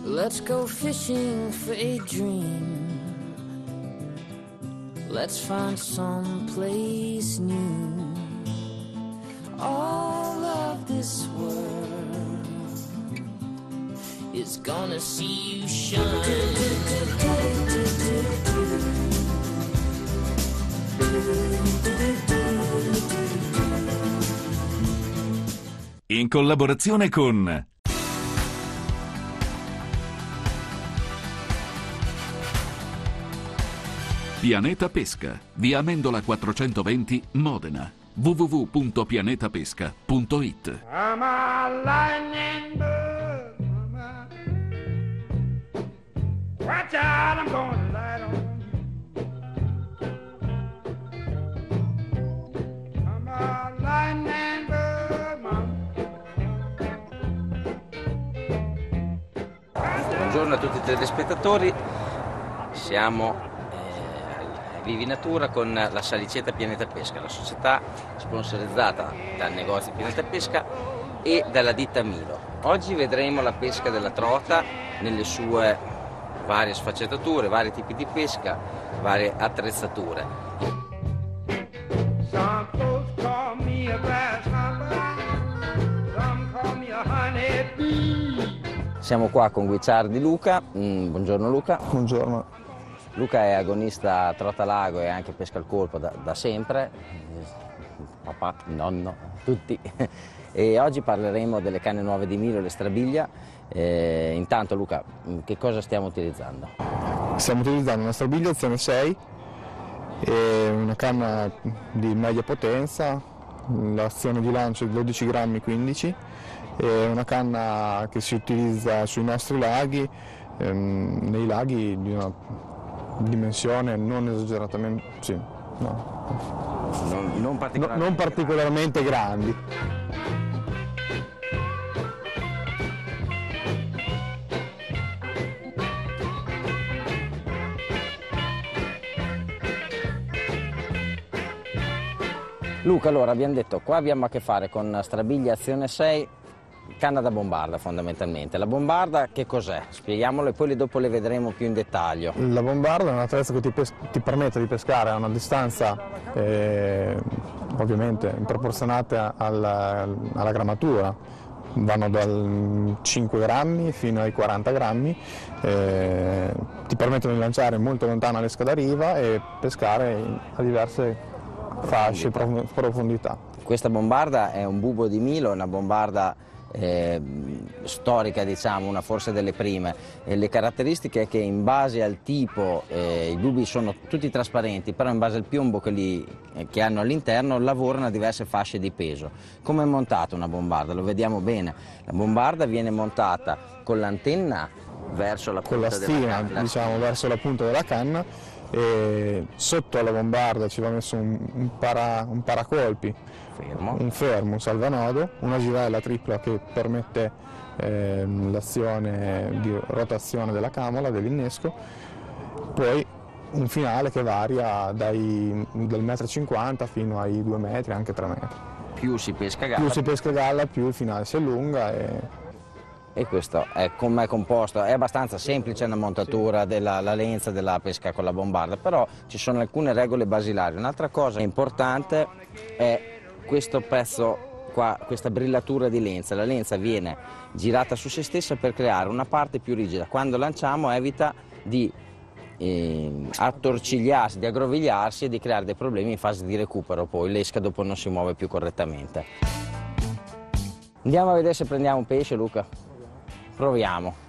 Let's go fishing for a dream. Let's find some place new. All of this world is gonna see you shine. In collaborazione con Pianeta Pesca, via Amendola 420, Modena. www.pianetapesca.it. I'm a lightning bug, watch out, I'm gonna light on. I'm a lightning bug, Buongiorno a tutti i telespettatori, siamo Vivi Natura con la salicetta Pianeta Pesca, la società sponsorizzata dal negozio Pianeta Pesca e dalla ditta Milo. Oggi vedremo la pesca della trota nelle sue varie sfaccettature, vari tipi di pesca, varie attrezzature. Siamo qua con Guicciardi Luca. Buongiorno Luca. Buongiorno. Luca è agonista trota lago e anche pesca al colpo da sempre, papà, nonno, tutti. E oggi parleremo delle canne nuove di Milo, le Strabiglia. Intanto Luca, che cosa stiamo utilizzando? Stiamo utilizzando una Strabiglia azione 6, una canna di media potenza, l'azione di lancio di 12 grammi 15, una canna che si utilizza sui nostri laghi, nei laghi di una dimensione non esageratamente, sì, no. non particolarmente grandi. Luca, allora abbiamo detto, qua abbiamo a che fare con Strabiglia azione 6, canna da bombarda fondamentalmente. La bombarda che cos'è? Spieghiamolo e poi dopo le vedremo più in dettaglio. La bombarda è un attrezzo che ti permette di pescare a una distanza ovviamente proporzionata alla grammatura. Vanno dal 5 grammi fino ai 40 grammi, ti permettono di lanciare molto lontano l'esca da riva e pescare a diverse fasce, profondità. Questa bombarda è un bubo di Milo, una bombarda storica, diciamo, una forse delle prime. Le caratteristiche è che in base al tipo i bubi sono tutti trasparenti, però in base al piombo che hanno all'interno lavorano a diverse fasce di peso. Come è montata una bombarda? Lo vediamo bene. La bombarda viene montata con l'antenna verso la punta della canna, diciamo, verso la punta della canna, e sotto alla bombarda ci va messo un paracolpi, un fermo, un salvanodo, una girella tripla che permette l'azione di rotazione della camola, dell'innesco, poi un finale che varia dal 1,50 m fino ai 2 metri, anche 3 metri. Più si pesca galla, più il finale si allunga. E questo è come è composto, è abbastanza semplice una montatura della lenza della pesca con la bombarda, però ci sono alcune regole basilari. Un'altra cosa importante è questo pezzo qua, questa brillatura di lenza. La lenza viene girata su se stessa per creare una parte più rigida. Quando lanciamo evita di attorcigliarsi, di aggrovigliarsi e di creare dei problemi in fase di recupero, poi l'esca dopo non si muove più correttamente. Andiamo a vedere se prendiamo un pesce, Luca. Proviamo.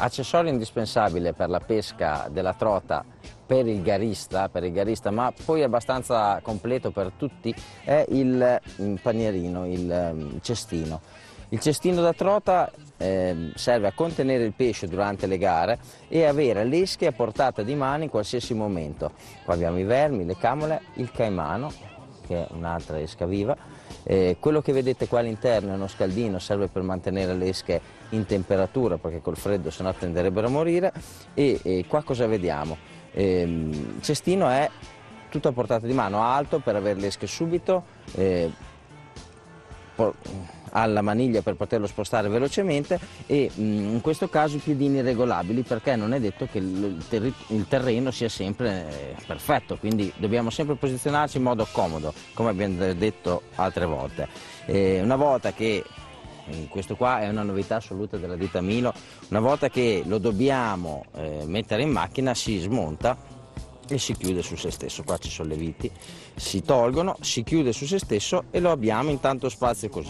Accessorio indispensabile per la pesca della trota per il garista, ma poi abbastanza completo per tutti, è il panierino, il cestino. Il cestino da trota serve a contenere il pesce durante le gare e avere l'esche a portata di mano in qualsiasi momento. Qua abbiamo i vermi, le camole, il caimano, che è un'altra esca viva. Quello che vedete qua all'interno è uno scaldino, serve per mantenere le esche in temperatura perché col freddo sennò tenderebbero a morire. E qua cosa vediamo? Il cestino è tutto a portata di mano, alto per avere le esche subito, alla maniglia per poterlo spostare velocemente e in questo caso i piedini regolabili perché non è detto che il terreno sia sempre perfetto, quindi dobbiamo sempre posizionarci in modo comodo, come abbiamo detto altre volte. Una volta che, questo qua è una novità assoluta della ditta Milo, una volta che lo dobbiamo mettere in macchina si smonta e si chiude su se stesso. Qua ci sono le viti, si tolgono, si chiude su se stesso e lo abbiamo in tanto spazio così.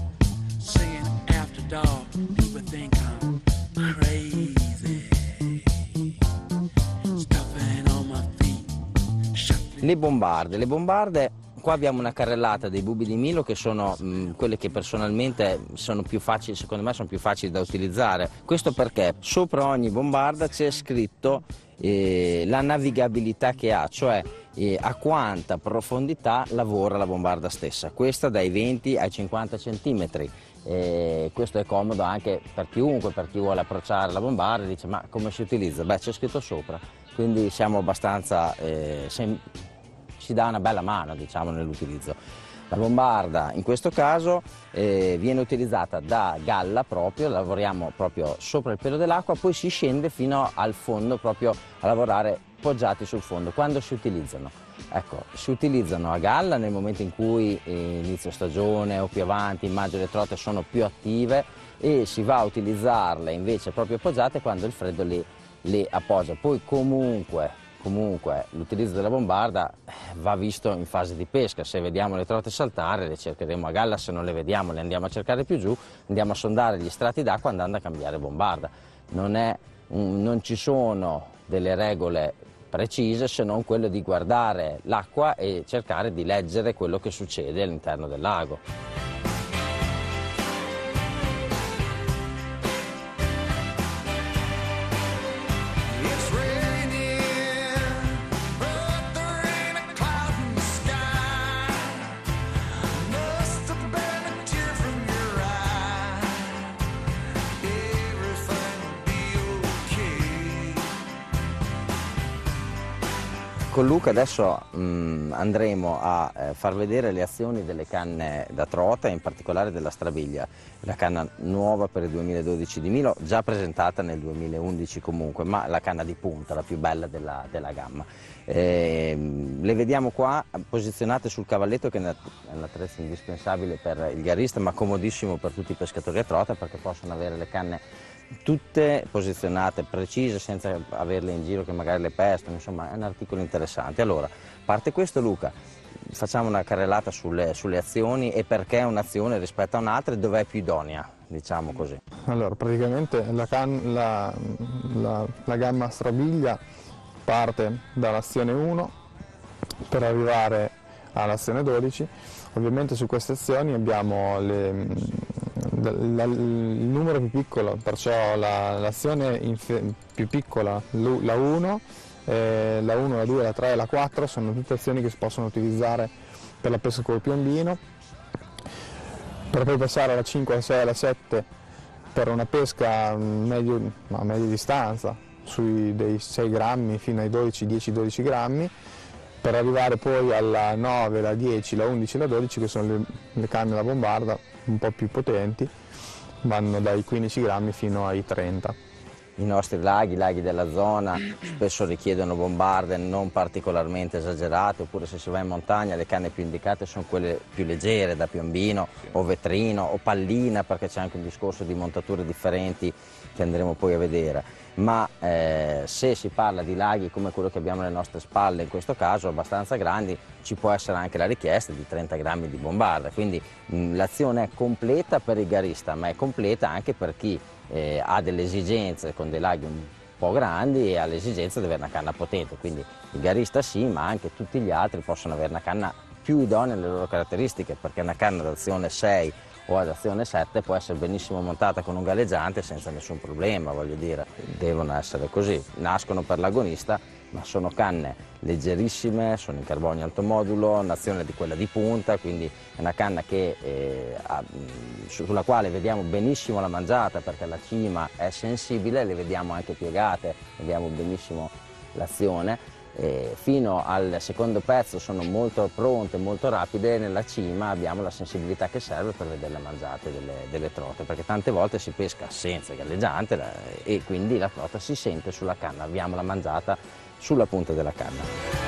Le bombarde, qua abbiamo una carrellata dei bubi di Milo che sono quelle che personalmente sono più facili, secondo me sono più facili da utilizzare. Questo perché sopra ogni bombarda c'è scritto la navigabilità che ha, cioè a quanta profondità lavora la bombarda stessa. Questa dai 20 ai 50 centimetri. Questo è comodo anche per chiunque, per chi vuole approcciare la bombarda e dice ma come si utilizza? Beh, c'è scritto sopra, quindi siamo abbastanza, ci dà una bella mano, diciamo, nell'utilizzo. La bombarda in questo caso viene utilizzata da galla proprio, lavoriamo proprio sopra il pelo dell'acqua, poi si scende fino al fondo proprio a lavorare poggiati sul fondo. Quando si utilizzano? Ecco, si utilizzano a galla nel momento in cui inizio stagione o più avanti, immagino le trote sono più attive e si va a utilizzarle invece proprio poggiate quando il freddo le appoggia. Poi comunque l'utilizzo della bombarda va visto in fase di pesca. Se vediamo le trote saltare le cercheremo a galla, se non le vediamo le andiamo a cercare più giù, andiamo a sondare gli strati d'acqua andando a cambiare bombarda. Non ci sono delle regole precise se non quello di guardare l'acqua e cercare di leggere quello che succede all'interno del lago. Con Luca adesso andremo a far vedere le azioni delle canne da trota, in particolare della Strabiglia, la canna nuova per il 2012 di Milo, già presentata nel 2011 comunque, ma la canna di punta, la più bella della gamma. Le vediamo qua posizionate sul cavalletto, che è un attrezzo indispensabile per il garista, ma comodissimo per tutti i pescatori a trota, perché possono avere le canne tutte posizionate precise senza averle in giro che magari le pestano, insomma è un articolo interessante. Allora, parte questo Luca, facciamo una carrellata sulle azioni e perché un'azione rispetto a un'altra e dov'è più idonea, diciamo così. Allora, praticamente la gamma Strabiglia parte dall'azione 1 per arrivare all'azione 12. Ovviamente su queste azioni abbiamo il numero più piccolo, perciò l'azione più piccola, la 1, la 1, la 2, la 3 e la 4 sono tutte azioni che si possono utilizzare per la pesca col piombino, per poi passare alla 5, alla 6 e alla 7 per una pesca a media distanza, sui dei 6 grammi fino ai 10-12 grammi, per arrivare poi alla 9, la 10, la 11 e la 12 che sono le canne da bombarda un po' più potenti, vanno dai 15 grammi fino ai 30. I nostri laghi, i laghi della zona, spesso richiedono bombarde non particolarmente esagerate, oppure se si va in montagna le canne più indicate sono quelle più leggere, da piombino o vetrino o pallina, perché c'è anche un discorso di montature differenti che andremo poi a vedere. Ma se si parla di laghi come quello che abbiamo alle nostre spalle, in questo caso abbastanza grandi, ci può essere anche la richiesta di 30 grammi di bombarda, quindi l'azione è completa per il garista, ma è completa anche per chi ha delle esigenze con dei laghi un po' grandi e ha l'esigenza di avere una canna potente, quindi il garista sì, ma anche tutti gli altri possono avere una canna più idonea alle loro caratteristiche, perché una canna d'azione 6 o ad azione 7 può essere benissimo montata con un galleggiante senza nessun problema, voglio dire, devono essere così, nascono per l'agonista, ma sono canne leggerissime, sono in carbonio alto modulo, nazione di quella di punta, quindi è una canna sulla quale vediamo benissimo la mangiata, perché la cima è sensibile, le vediamo anche piegate, vediamo benissimo l'azione. Fino al secondo pezzo sono molto pronte, molto rapide, e nella cima abbiamo la sensibilità che serve per vedere le mangiate delle trote, perché tante volte si pesca senza galleggiante e quindi la trota si sente sulla canna, abbiamo la mangiata sulla punta della canna.